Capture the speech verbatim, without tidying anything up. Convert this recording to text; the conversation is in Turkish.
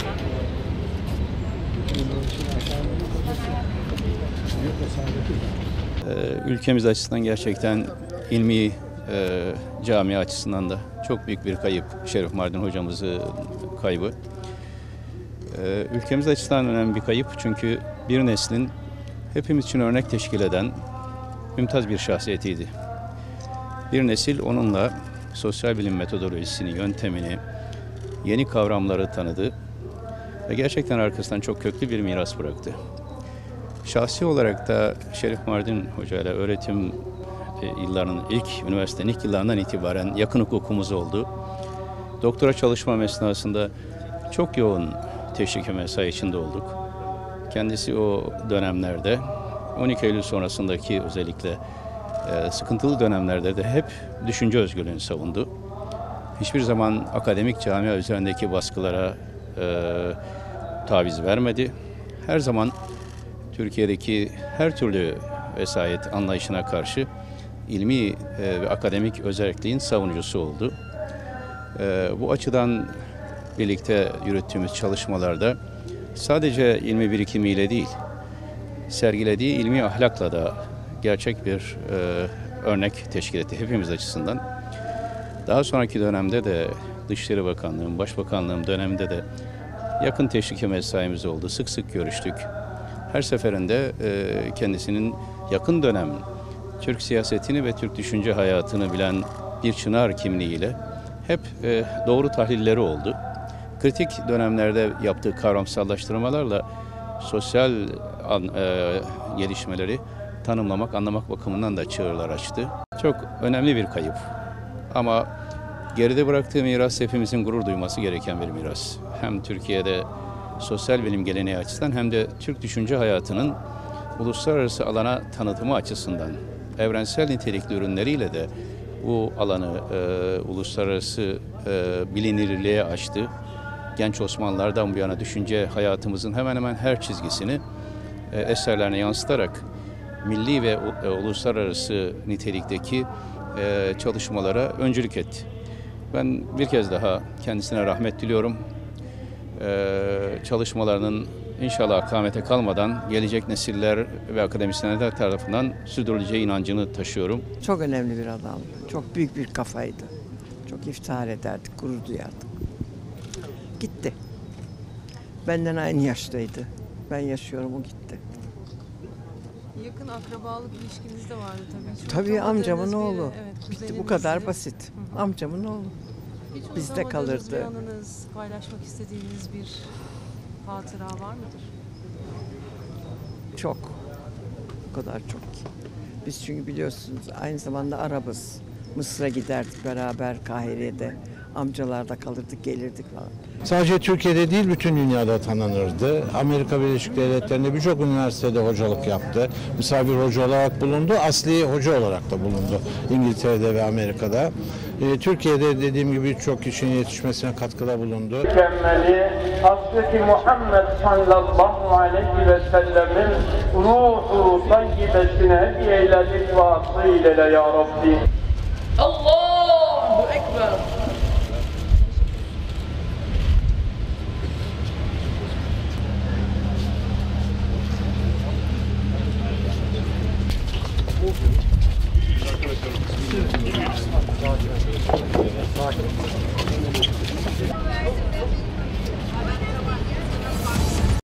Ülkemiz açısından gerçekten ilmi e, camia açısından da çok büyük bir kayıp Şerif Mardin hocamızın kaybı. E, ülkemiz açısından önemli bir kayıp çünkü bir neslin hepimiz için örnek teşkil eden mümtaz bir şahsiyetiydi. Bir nesil onunla sosyal bilim metodolojisini, yöntemini, yeni kavramları tanıdı ve gerçekten arkasından çok köklü bir miras bıraktı. Şahsi olarak da Şerif Mardin Hoca ile öğretim yıllarının ilk, üniversitenin ilk yıllarından itibaren yakın hukukumuz oldu. Doktora çalışmam esnasında çok yoğun teşvik ve mesai içinde olduk. Kendisi o dönemlerde, on iki Eylül sonrasındaki özellikle sıkıntılı dönemlerde de hep düşünce özgürlüğünü savundu. Hiçbir zaman akademik camia üzerindeki baskılara e, taviz vermedi. Her zaman Türkiye'deki her türlü vesayet anlayışına karşı ilmi ve akademik özelliğin savunucusu oldu. Bu açıdan birlikte yürüttüğümüz çalışmalarda sadece ilmi birikimiyle değil, sergilediği ilmi ahlakla da gerçek bir örnek teşkil etti hepimiz açısından. Daha sonraki dönemde de Dışişleri Bakanlığı'nın, Başbakanlığım döneminde de yakın teşvik mesaimiz oldu. Sık sık görüştük. Her seferinde kendisinin yakın dönem Türk siyasetini ve Türk düşünce hayatını bilen bir çınar kimliğiyle hep doğru tahlilleri oldu. Kritik dönemlerde yaptığı kavramsallaştırmalarla sosyal gelişmeleri tanımlamak, anlamak bakımından da çığırlar açtı. Çok önemli bir kayıp. Ama geride bıraktığı miras hepimizin gurur duyması gereken bir miras. Hem Türkiye'de sosyal bilim geleneği açısından hem de Türk düşünce hayatının uluslararası alana tanıtımı açısından evrensel nitelikli ürünleriyle de bu alanı e, uluslararası e, bilinirliğe açtı. Genç Osmanlılardan bu yana düşünce hayatımızın hemen hemen her çizgisini e, eserlerine yansıtarak milli ve e, uluslararası nitelikteki e, çalışmalara öncülük etti. Ben bir kez daha kendisine rahmet diliyorum. Ee, çalışmalarının inşallah akamete kalmadan gelecek nesiller ve akademisyenler tarafından sürdürüleceği inancını taşıyorum. Çok önemli bir adam, çok büyük bir kafaydı. Çok iftihar ederdik, gurur duyardık. Gitti. Benden aynı yaştaydı. Ben yaşıyorum, o gitti. Yakın akrabalık ilişkiniz de vardı tabii. Hiç Tabii amcamın biri, oğlu. evet, Bitti, bu kadar basit. Hı hı. Amcamın oğlu. Hiç Bizde kalırdı. Bir anınız, paylaşmak istediğiniz bir hatıra var mıdır? Çok. O kadar çok ki. Biz çünkü biliyorsunuz aynı zamanda Arabız. Mısır'a giderdik beraber, Kahire'de. Amcalarda kalırdık, gelirdik falan. Sadece Türkiye'de değil, bütün dünyada tanınırdı. Amerika Birleşik Devletleri'nde birçok üniversitede hocalık yaptı. Misafir hoca olarak bulundu, asli hoca olarak da bulundu İngiltere'de ve Amerika'da. Ee, Türkiye'de dediğim gibi birçok kişinin yetişmesine katkıda bulundu. Mükemmeli Hazreti Muhammed sallallahu aleyhi ve sellemin ruhu tayyibesine hediye eyledik vasıyle ya Rabbi.